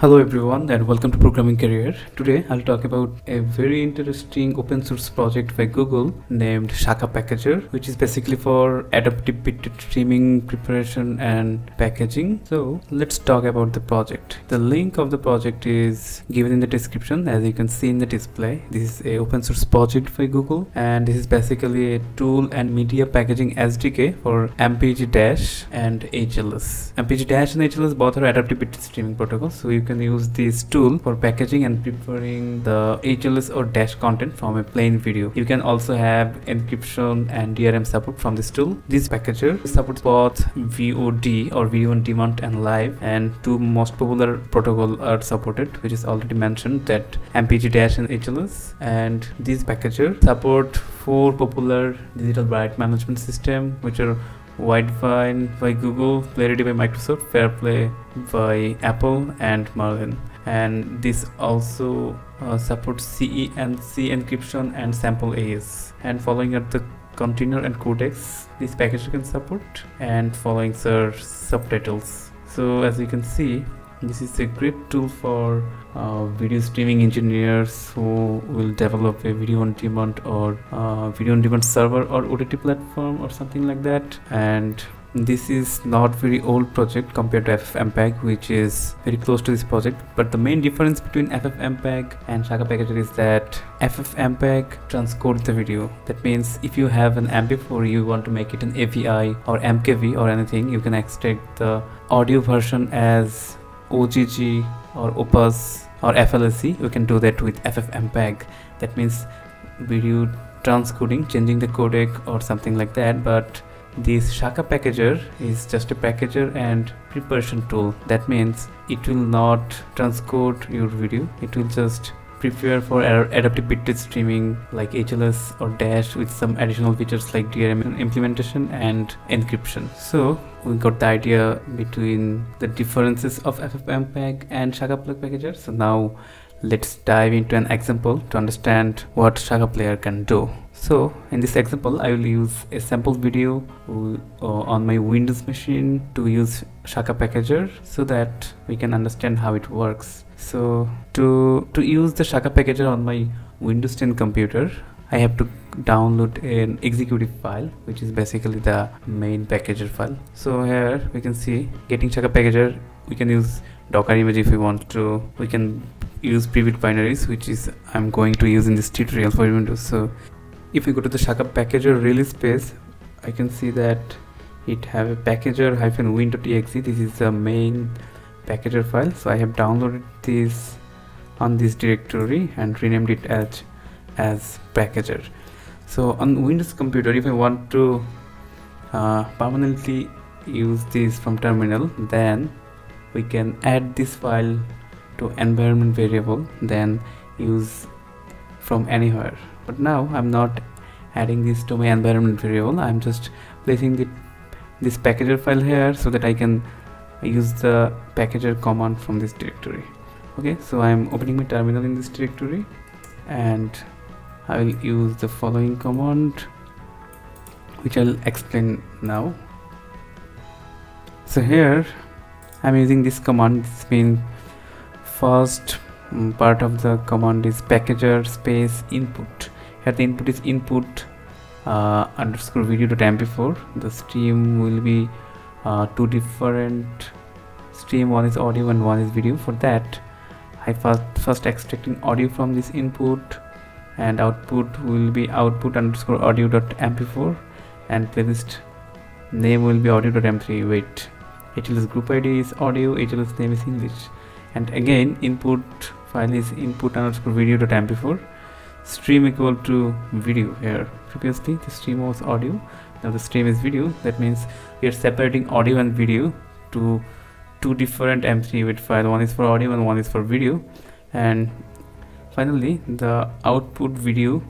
Hello everyone and welcome to Programming Career. Today I'll talk about a very interesting open source project by Google named Shaka Packager, which is basically for adaptive bit streaming preparation and packaging. So let's talk about the project. The link of the project is given in the description, as you can see in the display. This is a open source project by Google, and this is basically a tool and media packaging SDK for MPG- and HLS. MPG- and HLS both are adaptive bit streaming protocols, so you can use this tool for packaging and preparing the HLS or dash content from a plain video. You can also have encryption and DRM support from this tool. This packager supports both VOD or video on demand and live, and two most popular protocols are supported, which is already mentioned, that MPG- and HLS. And this packager support four popular digital byte management system, which are Widevine by Google, Clarity by Microsoft, Fairplay by Apple, and Merlin. And this also supports CE&C encryption and sample AES. And following up the container and codecs, this package can support, and following are subtitles. So as you can see, this is a great tool for video streaming engineers who will develop a video on demand or video on demand server or OTT platform or something like that. And this is not very old project compared to FFmpeg, which is very close to this project. But the main difference between FFmpeg and Shaka Packager is that FFmpeg transcodes the video. That means if you have an MP4, you want to make it an AVI or MKV or anything, you can extract the audio version as OGG or Opus or FLSC. We can do that with FFmpeg. That means video transcoding, changing the codec or something like that. But this Shaka Packager is just a packager and preparation tool. That means it will not transcode your video. It will just prepare for adaptive bit streaming like HLS or dash with some additional features like DRM implementation and encryption. So we got the idea between the differences of FFmpeg and Shaka Packager. So now let's dive into an example to understand what Shaka Player can do. So in this example, I will use a sample video on my Windows machine to use Shaka Packager so that we can understand how it works. So to use the Shaka Packager on my Windows 10 computer, I have to download an executive file, which is basically the main packager file. So here we can see, getting Shaka Packager, we can use Docker image if we want to. We can use private binaries, which is I'm going to use in this tutorial for Windows. So if we go to the Shaka Packager release page, I can see that it have a packager-win.exe. This is the main packager file. So I have downloaded this on this directory and renamed it as packager. So on Windows computer, if I want to permanently use this from terminal, then we can add this file to environment variable, then use from anywhere. But now I'm not adding this to my environment variable. I'm just placing this packager file here so that I can use the packager command from this directory. Okay, so I'm opening my terminal in this directory, and I will use the following command, which I'll explain now. So here I'm using this command. This means first part of the command is packager space input. Here the input is input underscore video.mp4. The stream will be two different stream. One is audio and one is video. For that, I first extracting audio from this input, and output will be output underscore audio.mp4, and playlist name will be audio.m3. wait, HLS group ID is audio, HLS name is English, and again input file is input underscore video.mp4. Stream equal to video. Here previously the stream was audio, now the stream is video. That means we are separating audio and video to two different m3 file. One is for audio and one is for video. And finally the output video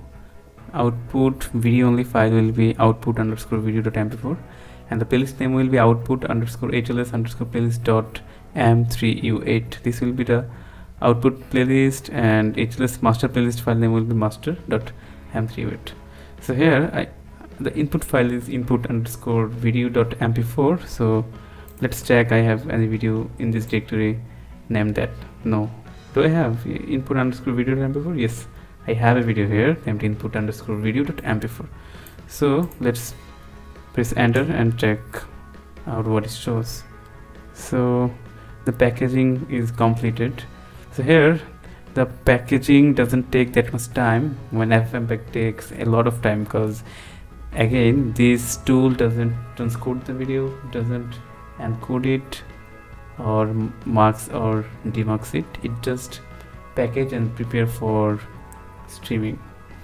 only file will be output underscore video.mp4, and the playlist name will be output underscore HLS underscore playlist.m3u8. This will be the output playlist, and HLS master playlist file name will be master.m3u8. So here the input file is input underscore video.mp4. So let's check I have any video in this directory. named that? No. Do I have input underscore video.mp4? Yes, I have a video here named input underscore video.mp4. So let's press enter and check out what it shows. So the packaging is completed. So here the packaging doesn't take that much time, when FFmpeg takes a lot of time, because again this tool doesn't transcode the video, doesn't encode it or marks or demarks it. It just package and prepare for streaming.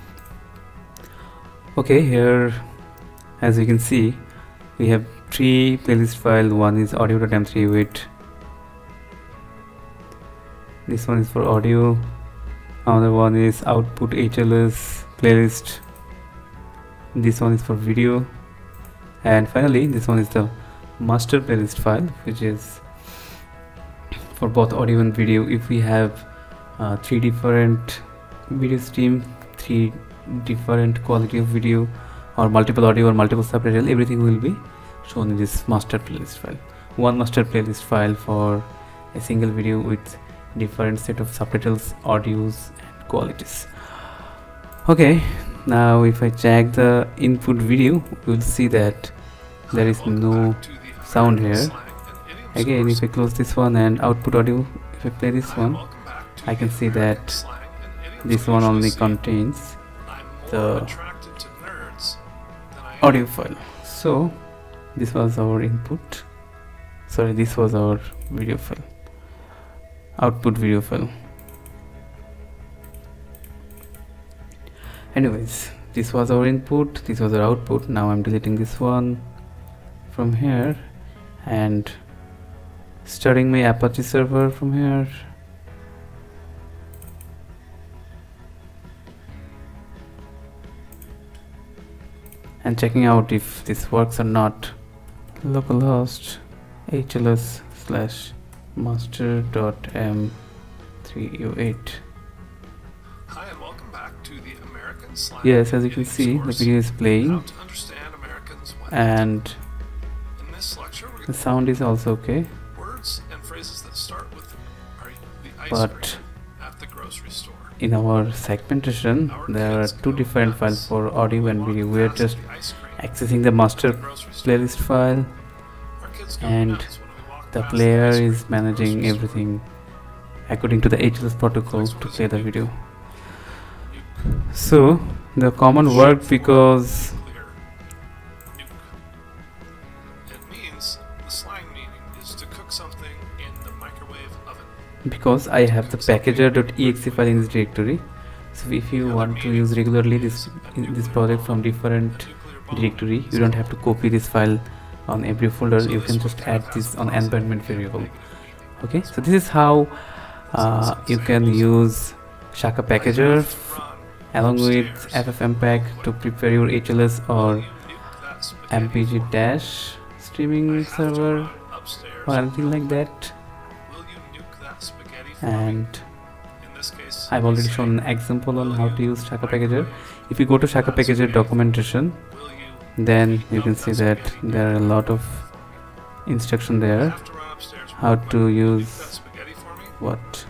Okay, here as you can see we have 3 playlist files. One is audio.m3 with, this one is for audio, another one is output HLS playlist, this one is for video, and finally this one is the master playlist file, which is for both audio and video. If we have 3 different video stream, 3 different quality of video, or multiple audio or multiple subtitle, everything will be shown in this master playlist file. One master playlist file for a single video with different set of subtitles, audios and qualities. Okay, now if I check the input video, we will see that there is no sound here. Again, if I close this one and output audio, if I play this one, I can see that this one only contains the audio file. So this was our input, sorry, this was our video file, output video file. Anyways, this was our input, this was our output. Now I'm deleting this one from here and starting my Apache server from here. And checking out if this works or not. Localhost HLS / master.m3u8. Hi and welcome back to the American Slang. Yes, as you can see, the video is playing, and in this lecture, the sound is also okay. Words and phrases that start with the ice But at the grocery store. in our segmentation, there are 2 different files for audio and video. We are just accessing the master playlist file, and the player is managing everything according to the HLS protocol to play the video. So the command worked because it means the slang meaning is to cook something in the microwave oven. Because I have the packager.exe file in this directory. So if you want to use regularly this project from different directory, you don't have to copy this file on every folder. You can just add this on environment variable. Okay, so this is how you can use Shaka Packager along with FFmpeg to prepare your HLS or MPG dash streaming server or anything like that. And I've already shown an example on how to use Shaka Packager. If you go to Shaka Packager documentation, then you can see that there are a lot of instruction there how to use what.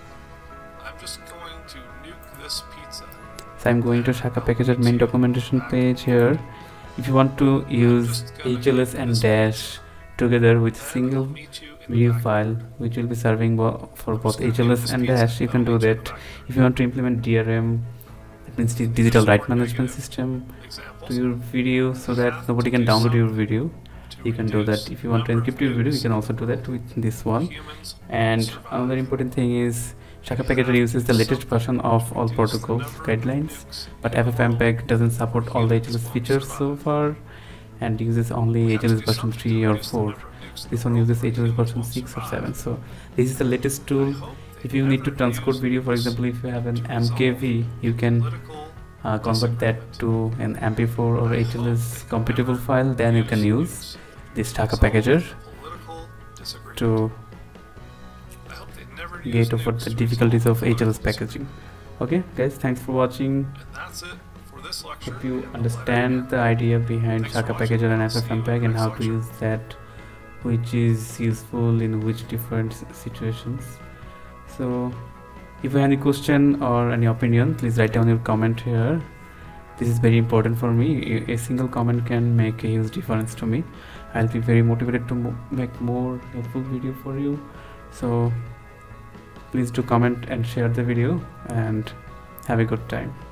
So I'm going to Shaka Packager main documentation page here. If you want to use HLS and dash together with a single video file which will be serving for both HLS and dash, you can do that. If you want to implement DRM, that means the digital right management system, to your video so that nobody can download your video, you can do that. If you want to encrypt your video, you can also do that with this one. And another important thing is Shaka Packager uses the latest version of all protocol guidelines, but FFmpeg doesn't support all the HLS features so far and uses only HLS version 3 or 4. This one uses HLS version 6 or 7. So this is the latest tool. If you need to transcode video, for example, if you have an MKV, you can convert that to an MP4 or HLS compatible file. Then you can use this Shaka Packager to get over the difficulties of HLS packaging. Okay guys, thanks for watching. Hope you understand the idea behind Shaka Packager and FFmpeg and how to use that, which is useful in which different situations. So if you have any question or any opinion, please write down your comment here. This is very important for me. A single comment can make a huge difference to me. I'll be very motivated to make more helpful video for you. So please do comment and share the video, and have a good time.